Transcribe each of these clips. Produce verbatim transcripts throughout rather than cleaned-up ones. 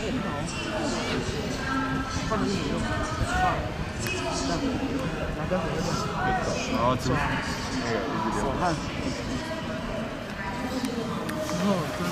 点头。放进去用。啊，这样，两根手就这样。 然后出手汗。然后跟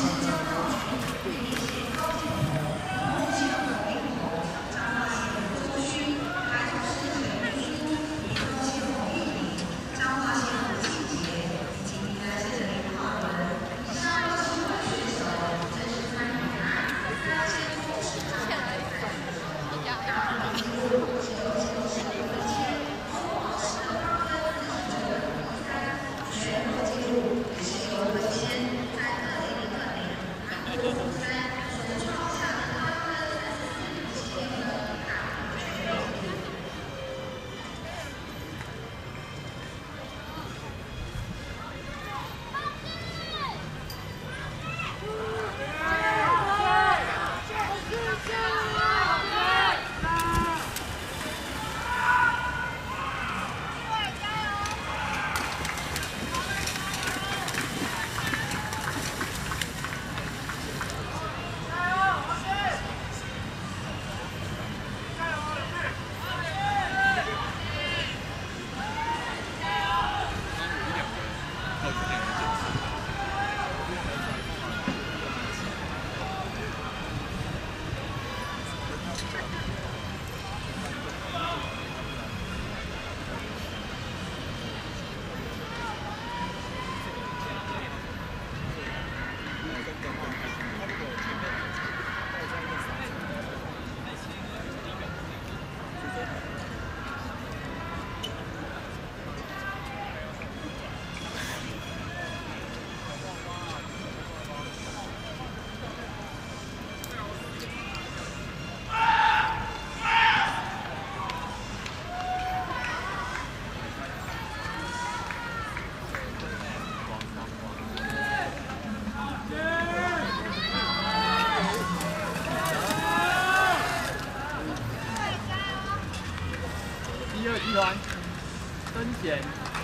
集团登贤。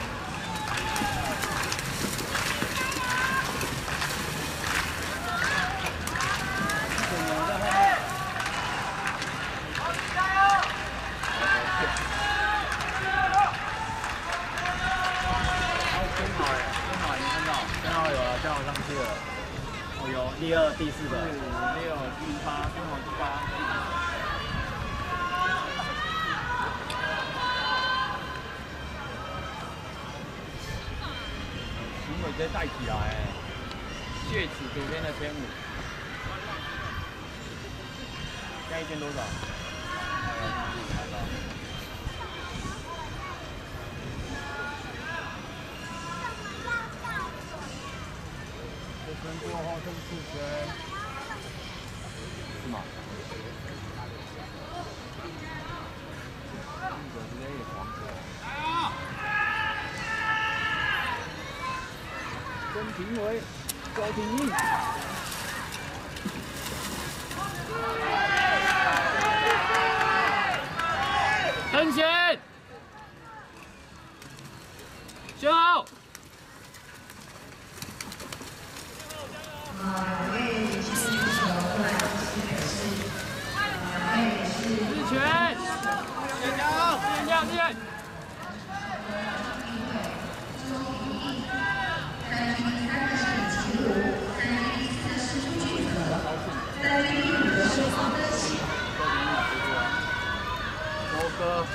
第二、第四个，五六七八，刚好第八。行为直接带起来，血池左边的千五，现在一千多少？分钟后剩四圈，是吗？记者直接也黄色。曾廷伟，高廷义。登贤，选好。日全，加油！加油！加油！周哥。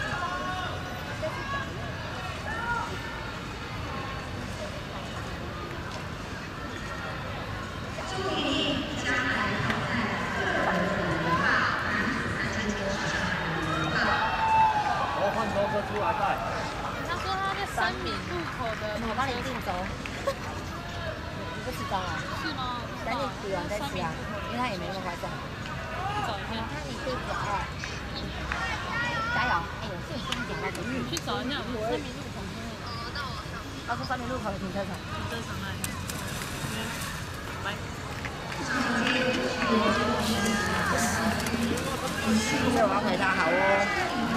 出来带。 他说他在三米路口的， 我帮你订走。你不知道啊？ 是吗？ 等你取完再吃啊，因为他也没那么快送。 找一下。 那你可以找哎，加油！哎呦，这真假的？ 你去找一下，我三米路口。哦，那我上。 他说三米路口的停车场。 停车场那里。来。 谢谢我要回答好哦。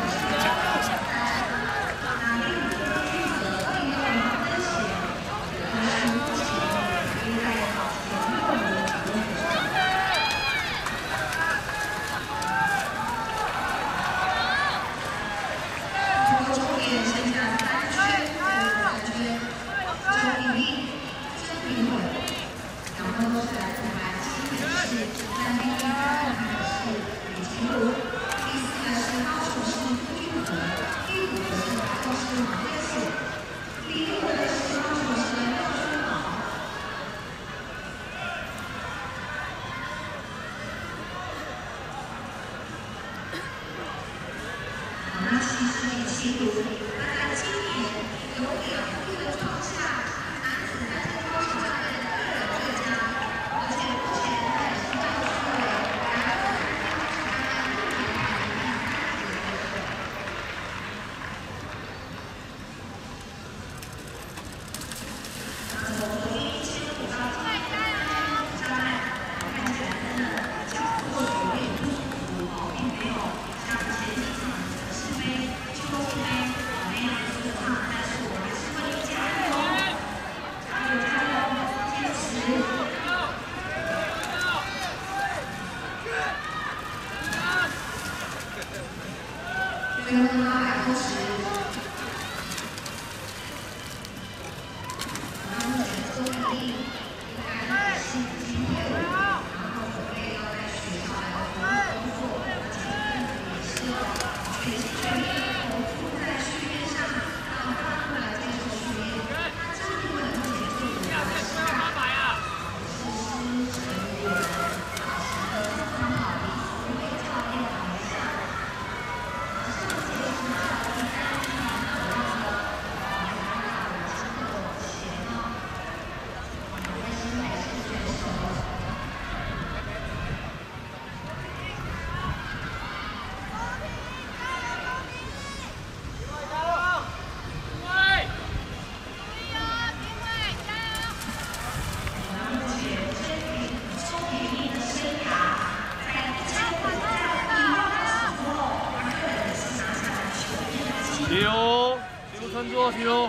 体如撑住，体如。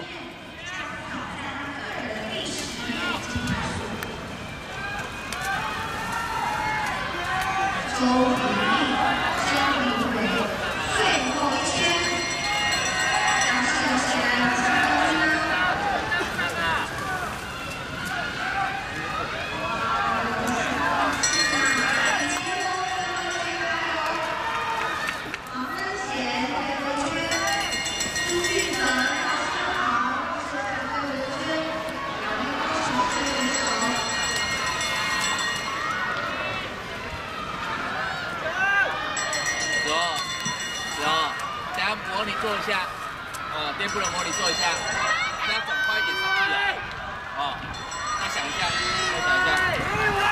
周雨丽、江明伟，最后一圈，要剩下几分钟？黄分贤最后一圈，苏俊恒、高世豪是最后一圈，两名高手最后一手。 等下模拟做一下，呃，颠簸的模拟做一下，大家转快一点上去啊，哦，再想一下，再想一下。